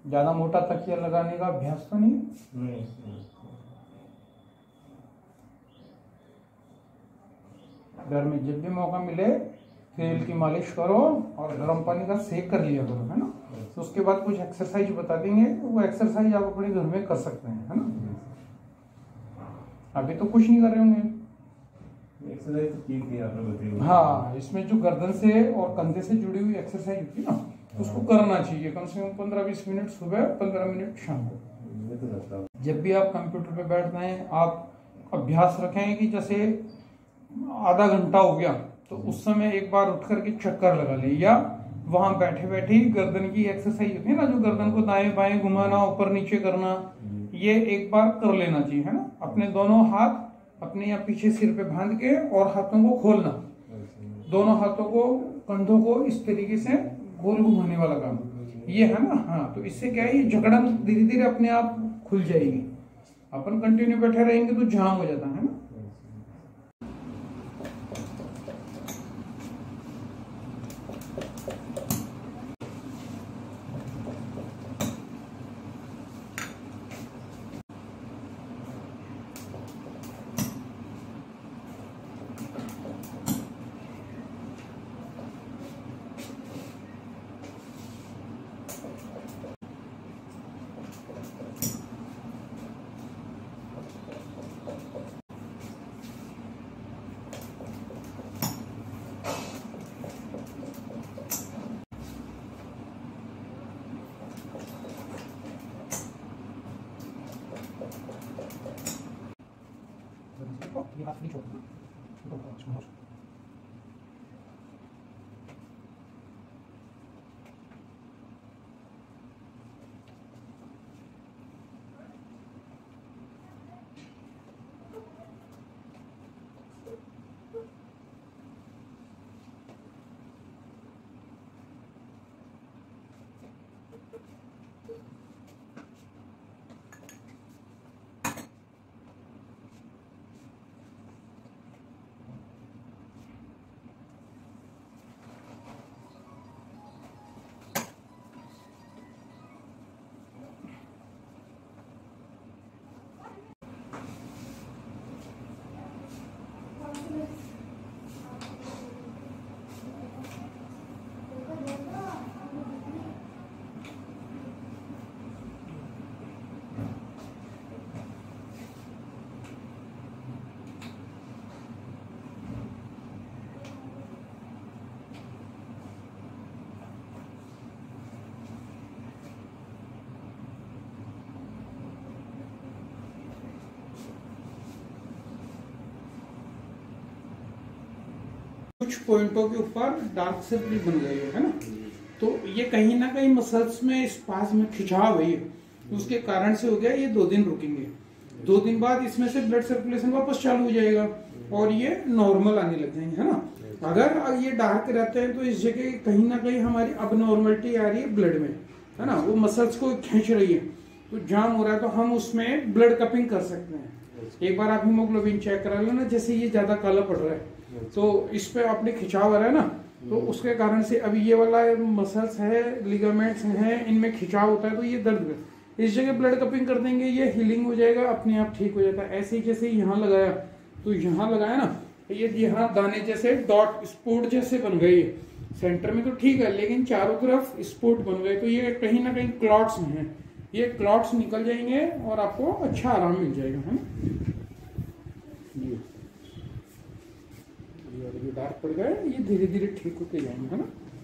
ज्यादा मोटा तकिया लगाने का अभ्यास तो नहीं? नहीं। घर में जब भी मौका मिले तेल की मालिश करो और गर्म पानी का सेक कर लिया करो, है ना। तो उसके बाद कुछ एक्सरसाइज बता देंगे, वो एक्सरसाइज आप अपने घर में कर सकते हैं, है ना। अभी तो कुछ नहीं कर रहे होंगे। एक्सरसाइज तो की थी आपने बताई। हाँ, इसमें जो गर्दन से और कंधे से जुड़ी हुई एक्सरसाइज होती है ना, उसको करना चाहिए कम से कम 15-20 मिनट सुबह, 15 मिनट शाम को। जब भी आप कंप्यूटर पे बैठते हैं आप अभ्यास रखें कि जैसे आधा घंटा हो गया तो उस समय एक बार उठ करके चक्कर लगा ले, या वहां बैठे बैठे ही गर्दन की एक्सरसाइज होती है ना, जो गर्दन को दाएं बाएं घुमाना, ऊपर नीचे करना, ये एक बार कर लेना चाहिए, है ना। अपने दोनों हाथ अपने या पीछे सिर पे बांध के और हाथों को खोलना, दोनों हाथों को कंधों को इस तरीके से गोल घुमाने वाला काम ये है ना। हाँ, तो इससे क्या है, ये जकड़न धीरे धीरे अपने आप खुल जाएगी। अपन कंटिन्यू बैठे रहेंगे तो जाम हो जाता है ना। ये हाथ नहीं छोड़ना। कुछ पॉइंटों के ऊपर डार्क सर्कल बन गए है ना, तो ये कहीं ना कहीं मसल्स में स्पाज में खिंचाव है, तो उसके कारण से हो गया। ये 2 दिन रुकेंगे, 2 दिन बाद इसमें से ब्लड सर्कुलेशन वापस चालू हो जाएगा और ये नॉर्मल आने लग जाएंगे, है ना। अगर ये डार्क रहते हैं तो इस जगह कहीं ना कहीं हमारी अबनॉर्मलिटी आ रही है ब्लड में, है ना, वो मसल्स को खींच रही है, तो जाम हो रहा है, तो हम उसमें ब्लड कपिंग कर सकते हैं। एक बार आप हीमोग्लोबिन चेक करा लेना, जैसे ये ज्यादा काला पड़ रहा है तो इस पे आपने खिंचाव आ रहा है ना, तो उसके कारण से अभी ये वाला मसल्स है, लिगामेंट्स हैं, इनमें खिंचाव होता है तो ये दर्द है। इस जगह ब्लड कपिंग कर देंगे, ये हीलिंग हो जाएगा, अपने आप ठीक हो जाता है। ऐसे ही जैसे यहाँ लगाया तो यहाँ लगाया ना, ये यहाँ दाने जैसे डॉट स्पॉट जैसे बन गए, सेंटर में तो ठीक है लेकिन चारों तरफ स्पॉट बन गए, तो ये कहीं ना कहीं क्लॉट्स हैं, ये क्लॉट्स निकल जाएंगे और आपको अच्छा आराम मिल जाएगा, है ना। ये डार्क पड़ गए, ये धीरे धीरे ठीक होते जाएंगे, है ना।